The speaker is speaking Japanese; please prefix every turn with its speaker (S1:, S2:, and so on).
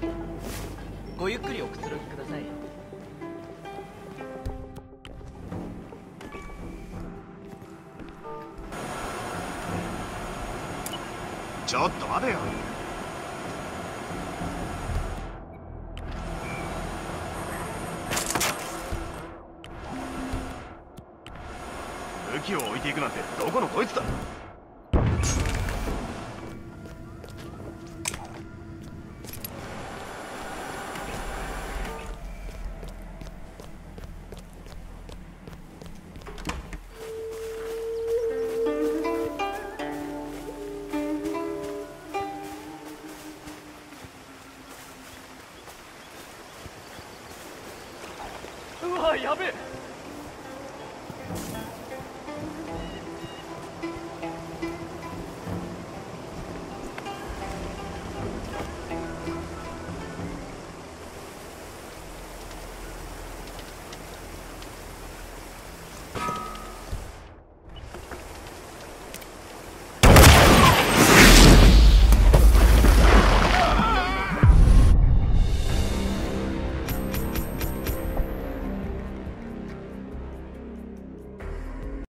S1: ごゆっくりおくつろぎください。
S2: ちょっと待てよ。武器を置いていくなんてどこのこいつだ。
S1: うわ、やべえ。